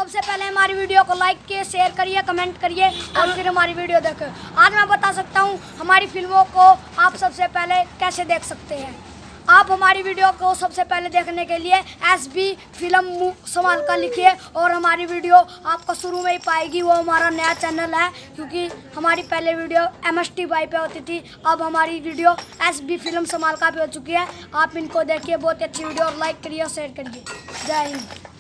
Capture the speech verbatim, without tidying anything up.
सबसे पहले हमारी वीडियो को लाइक किए, शेयर करिए, कमेंट करिए और फिर हमारी वीडियो देखें। आज मैं बता सकता हूँ हमारी फिल्मों को आप सबसे पहले कैसे देख सकते हैं। आप हमारी वीडियो को सबसे पहले देखने के लिए एस बी फिल्म समालका लिखिए और हमारी वीडियो आपको शुरू में ही पाएगी। वो हमारा नया चैनल है, क्योंकि हमारी पहले video M S T Y पे होती थी, अब हमारी video S B film Samalka पे हो चुकी है। आप इनको देखिए, बहुत अच्छी वीडियो, और लाइक करिए और शेयर करिए। जय हिंद।